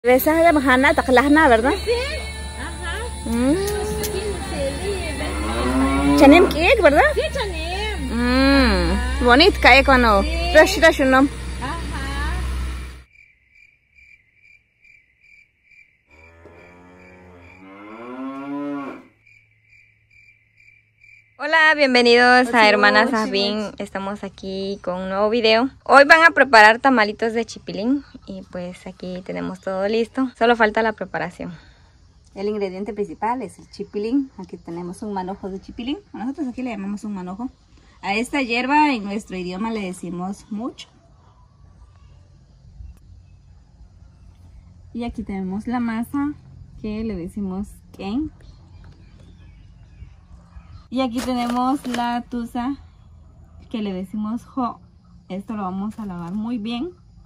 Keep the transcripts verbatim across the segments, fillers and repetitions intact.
Besas de mahana, taklahna, ¿verdad? Sí. Ajá. Mm. Chanem cake, ¿verdad? Sí, chanem. Mm. Bonito cae cuando rush rush no. Ajá. Hola, bienvenidos a Hermanas Asbin. Estamos aquí con un nuevo video. Hoy van a preparar tamalitos de chipilín y pues aquí tenemos todo listo. Solo falta la preparación. El ingrediente principal es el chipilín. Aquí tenemos un manojo de chipilín. Nosotros aquí le llamamos un manojo. A esta hierba en nuestro idioma le decimos mucho. Y aquí tenemos la masa que le decimos ken. Y aquí tenemos la tusa que le decimos jo. Esto lo vamos a lavar muy bien.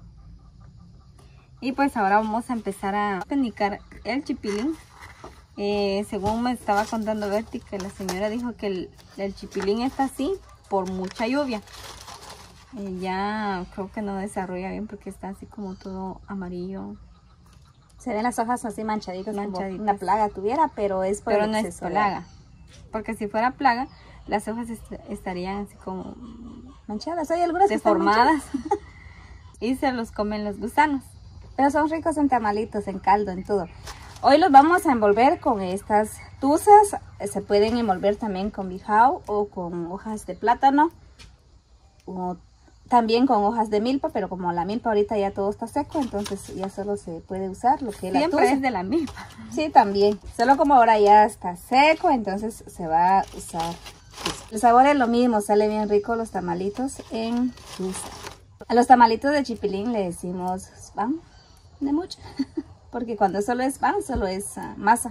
Y pues ahora vamos a empezar a penicar el chipilín. Eh, según me estaba contando Berti, que la señora dijo que el, el chipilín está así por mucha lluvia. Eh, ya creo que no desarrolla bien porque está así como todo amarillo. Se ven las hojas así manchaditas, Manchaditas. como una plaga tuviera, pero es por Pero el no es exceso de plaga. agua. Porque si fuera plaga, las hojas est estarían así como Manchadas, hay algunas que están deformadas manchadas. y se los comen los gusanos. Pero son ricos en tamalitos, en caldo, en todo. Hoy los vamos a envolver con estas tuzas. Se pueden envolver también con bijao o con hojas de plátano. O también con hojas de milpa, pero como la milpa ahorita ya todo está seco, entonces ya solo se puede usar lo que es la Siempre tuza. es de la milpa. Sí, también. Solo como ahora ya está seco, entonces se va a usar. El sabor es lo mismo, sale bien rico los tamalitos en tuza. A los tamalitos de chipilín le decimos spam de mucho, porque cuando solo es pan, solo es uh, masa.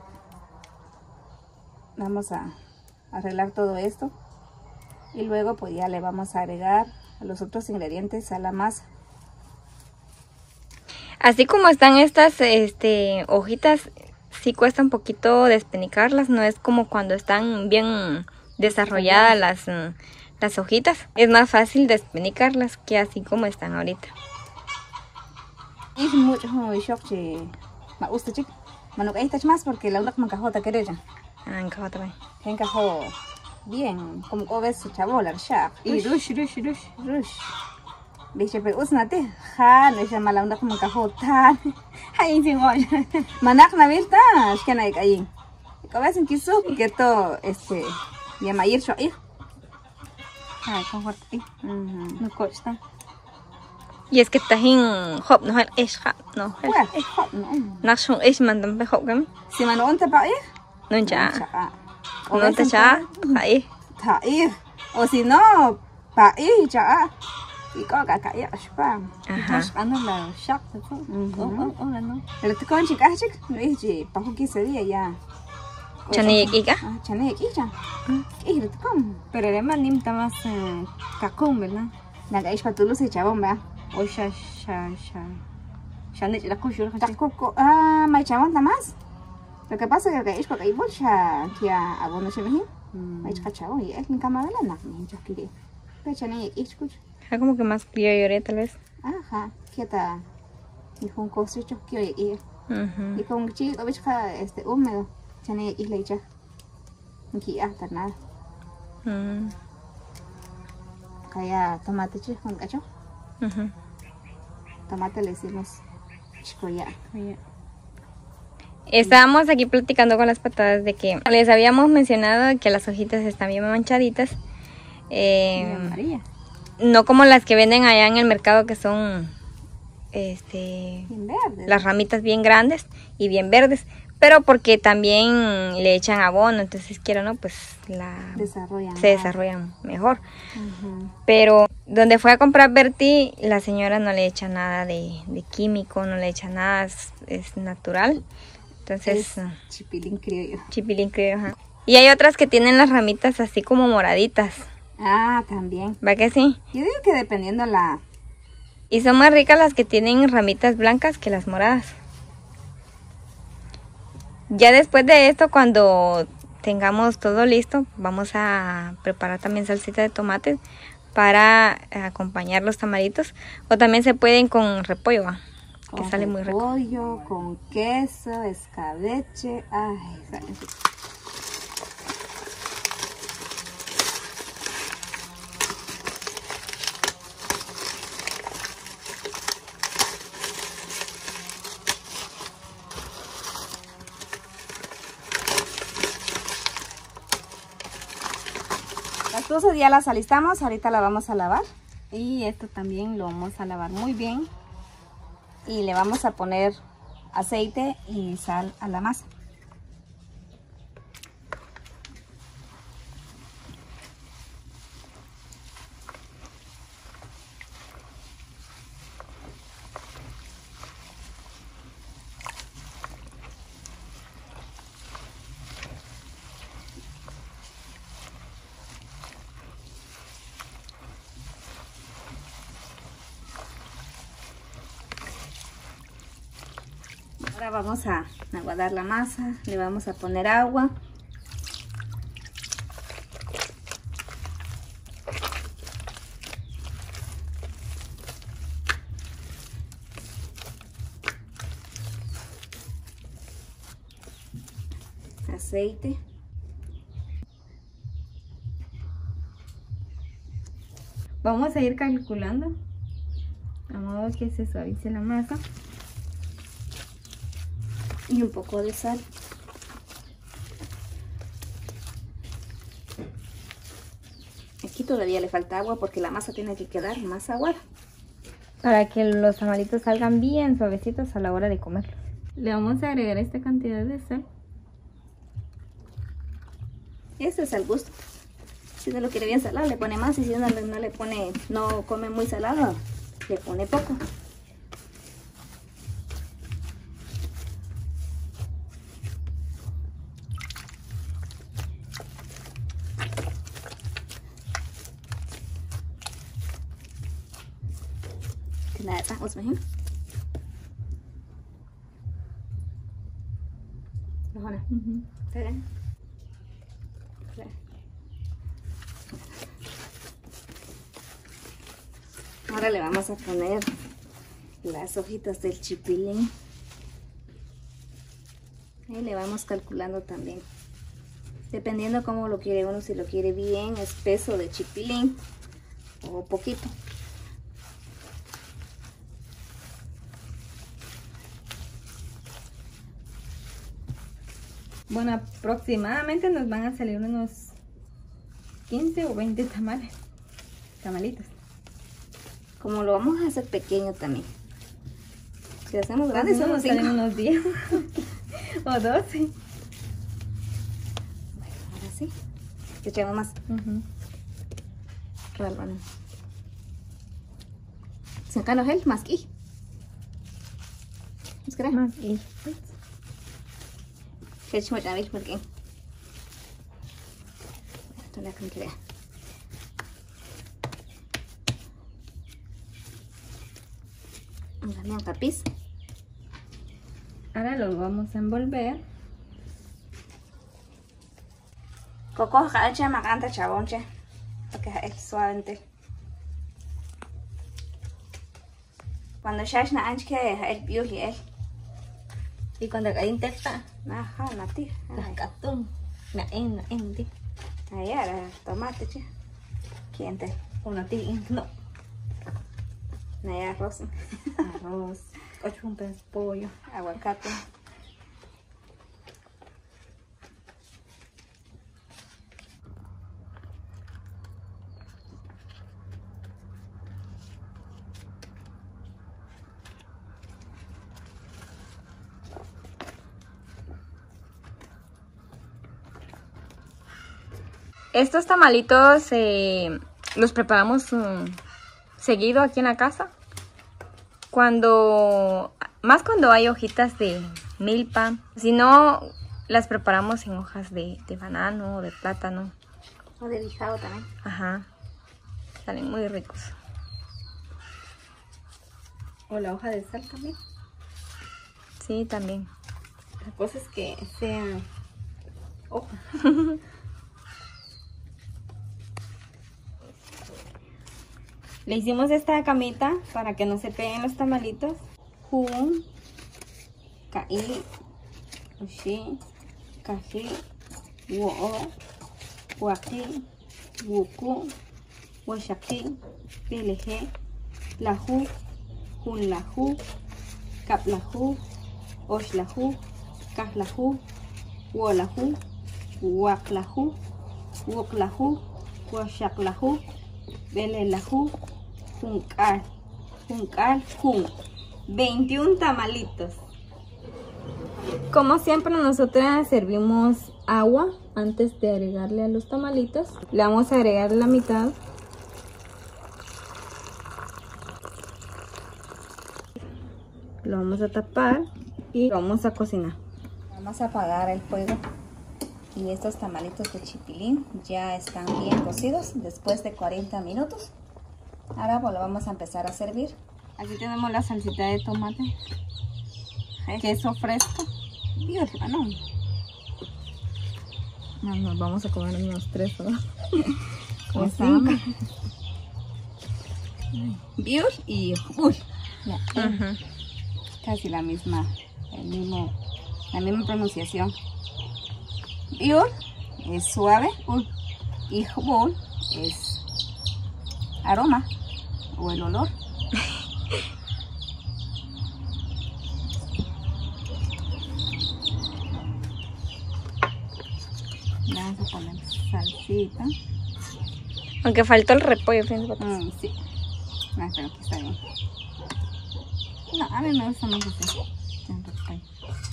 Vamos a arreglar todo esto y luego pues ya le vamos a agregar los otros ingredientes a la masa. Así como están estas este, hojitas, sí cuesta un poquito despenicarlas, no es como cuando están bien desarrolladas las, las hojitas. Es más fácil despenicarlas que así como están ahorita. Y mucho muy shock que me gusta chico. Bueno, ahí está más porque la una como encajota que ella. Ah, encajó también. Que encajó bien, como que ves su chabola, ya. Y rush, rush, rush. Rush. Bicho, pero usnate. Ja, no llama la una como encajota. Ahí sin olla. Manak na virta, es que no hay ahí. Que ves en kisu que todo este llama ir yo ir. Ah, confort. No costa. Y es que tajín hop no es ja, no. Pues, es hot, no. Nashun es mandan pe hop gam. Si mano onte pa ir. No ya. O No te cha, ahí. ta ir. O si no, pa ir ya. Y có cả cả ya spam. Ajá. Ăn là sắc thôi. Oh, oh, là no. Pero te con chica chic, no es que pa que se día ya. Chani ika. Ah, chane aquí ya. Y te con. Pero además nim tamas cacón, ¿verdad? La que es para tú lo se chabón, ¿verdad? O sha sha sha. Sha ne la kushur Ta coco. Ah, mai chabón más. Lo que pasa es que es porque hay mucha que abono se ve. Mai chabón y es mi cámara la na, ni yo quería. Pero chane aquí escucha. Ah, como que más criollo tal vez. Ajá, quieta. Y con cositas que hoy y Uh-huh. y con chico ves que este húmedo. Chane aquí le echa. Aquí hasta nada. Mm. Kaya tomate chico con cacho. Uh-huh. Tomate le decimos chicoya. Estábamos aquí platicando con las patadas de que les habíamos mencionado que las hojitas están bien manchaditas. Eh, Amarilla. no como las que venden allá en el mercado que son este Bien verde. las ramitas bien grandes y bien verdes, pero porque también le echan abono, entonces quiero no pues la Desarrollan. se desarrollan mejor. Uh-huh. Pero donde fue a comprar Berti, la señora no le echa nada de, de químico, no le echa nada, es, es natural. Entonces, Es chipilín criollo. chipilín creo, ajá. Y hay otras que tienen las ramitas así como moraditas, Ah, también. ¿va que sí? Yo digo que dependiendo la... Y son más ricas las que tienen ramitas blancas que las moradas. Ya después de esto, cuando tengamos todo listo, vamos a preparar también salsita de tomate para acompañar los tamalitos. O también se pueden con repollo, ¿va? que sale muy rico. Pollo, con queso, escabeche. Ay, sale rico. Las cosas ya las alistamos, ahorita la vamos a lavar. Y esto también lo vamos a lavar muy bien. Y le vamos a poner aceite y sal a la masa. Ahora vamos a aguadar la masa, le vamos a poner agua. Aceite. Vamos a ir calculando a modo que se suavice la masa. Y un poco de sal. Aquí todavía le falta agua porque la masa tiene que quedar más aguada. Para que los tamalitos salgan bien suavecitos a la hora de comerlos. Le vamos a agregar esta cantidad de sal. Eso es al gusto. Si uno lo quiere bien salado, le pone más. Y si uno no le pone, no come muy salado, le pone poco. Là tắt ớt bánh. Đó nè. Thế đấy. Ahora le vamos a poner las hojitas del chipilín. Y le vamos calculando también. Dependiendo cómo lo quiere uno, si lo quiere bien espeso de chipilín o poquito. Bueno, aproximadamente nos van a salir unos quince o veinte tamales, tamalitos. Como lo vamos a hacer pequeño también. Si lo hacemos grandes, son unos cinco. Unos diez o doce. Bueno, ahora sí. Le echamos más. Uh-huh. Ralban. Sacan los gel, más y. Más y. Kecil macam ni mungkin. Ito na kung kaya. Ang dami ang tapis. Ahora lo vamos a envolver. Coco ka echa makanta chabón che. Para que es suave. Cuando ya es na anch que es biuli eh. Y cuando hay intesta, ajá, nati, las catún, na en, na en, ti. Ahí era tomate, che. ¿Quién te? Uno ti, no. Na arroz. Arroz, ocho un pez pollo, aguacate. Estos tamalitos eh, los preparamos um, seguido aquí en la casa. Cuando, más cuando hay hojitas de milpa. Si no, las preparamos en hojas de, de banano o de plátano. O de bijao también. Ajá. Salen muy ricos. O la hoja de sal también. Sí, también. La cosa es que sea hoja. Le hicimos esta camita para que no se peguen los tamalitos. Jun, Kai, Oshi, Kaji, Wo, Waki, Wuku, Washaki, Peleje, Lahu, Junlahu, Kaplahu, Oshlahu, Kahlahu, Wolahu, Waklahu, Woklahu, Washaklahu, Belelahu, Junkal, Junkal, Jun. veintiún tamalitos. Como siempre, nosotras servimos agua antes de agregarle a los tamalitos. Le vamos a agregar la mitad. Lo vamos a tapar y lo vamos a cocinar. Vamos a apagar el fuego. Y estos tamalitos de chipilín ya están bien cocidos después de cuarenta minutos. Ahora pues lo vamos a empezar a servir. Aquí tenemos la salsita de tomate, queso fresco y orégano. No, nos vamos a comer unos tres, ¿verdad? ¿Cómo están? Biur y uy, ya, uh-huh. Casi la misma, el mismo, la misma pronunciación. Biur es suave, uy, y jubul es aroma o el olor. Vamos a poner salsita. Aunque faltó el repollo, fíjense. Mm, sí. Ah, pero que está bien. No, a mí me gusta más así. El repollo.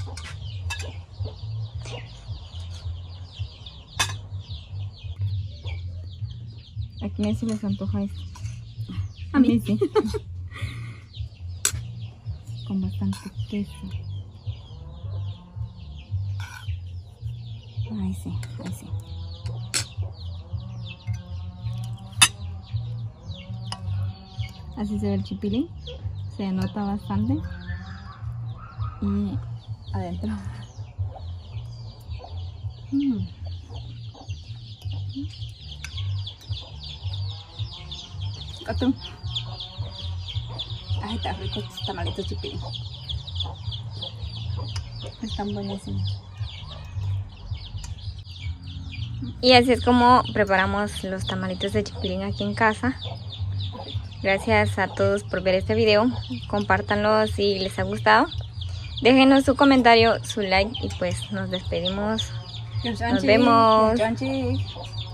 ¿A quién se les antoja esto? A mí sí. Con bastante queso. Ay sí, ay sí. Así se ve el chipilín. Se nota bastante. Y adentro. Mm. Atún. Ay, está rico estos tamalitos chipilín. Están buenísimos. Y así es como preparamos los tamalitos de chipilín aquí en casa. Gracias a todos por ver este video. Compártanlo si les ha gustado. Déjenos su comentario, su like y pues nos despedimos. Nos vemos.